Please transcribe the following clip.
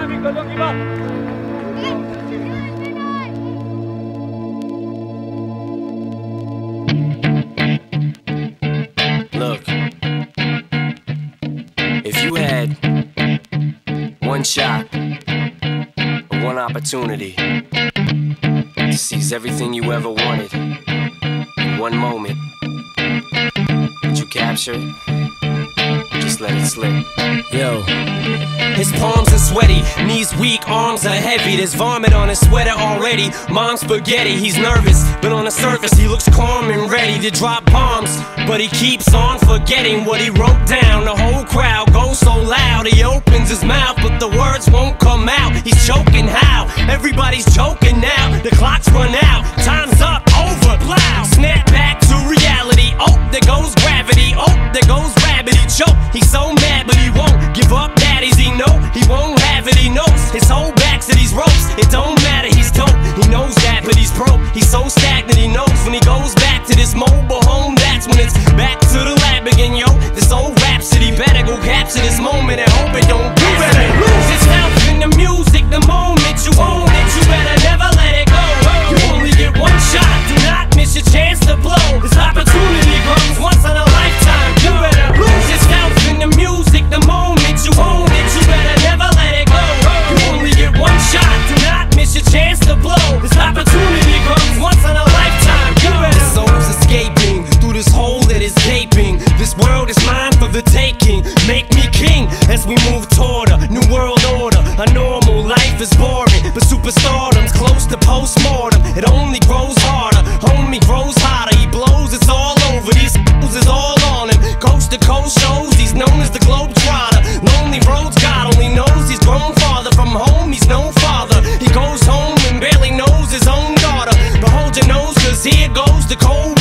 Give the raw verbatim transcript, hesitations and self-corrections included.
Look, if you had one shot or one opportunity to seize everything you ever wanted in one moment, would you capture it? Just let it slip. Yo. His palms are sweaty, knees weak, arms are heavy. There's vomit on his sweater already. Mom's spaghetti, he's nervous, but on the surface he looks calm and ready to drop bombs. But he keeps on forgetting what he wrote down. The whole crowd goes so loud, he opens his mouth, but the words won't come out. He's choking how? Everybody's choking now. The clock's run out, time's up, over, plow. Snap back to reality, oh, there goes gravity. Oh, there goes rabbit, he choke. He's so mad, but he won't give up. Daddies, he know he won't have it. He knows his whole back to these ropes. It don't matter, he's dope. He knows that, but he's broke. He's so stagnant, he knows when he goes back to this mobile home. That's when it's back to the lab again, yo. This old rhapsody better go capture this moment and hope it don't pass. You better lose yourself in the music the moment you own it. You better never let it go. You only get one shot. Do not miss your chance to blow. This opportunity comes once in a lifetime. You better lose yourself in the music the moment you own it. You better never let it go. You only get one shot. Do not miss your chance to blow. This opportunity comes once in a lifetime. You better. The soul's escaping through this hole that is gaping. This world is mine for the taking. Make me king as we move toward a new world order. A normal life is boring, but superstardom's close to postmortem. It only grows harder, homie grows hotter. He blows, it's all over. These fools is all on him. Coast to coast shows, he's known as the Globetrotter. Lonely roads, God only knows he's grown farther from home. He's no father. He goes home and barely knows his own daughter. But hold your nose, cause here goes the cold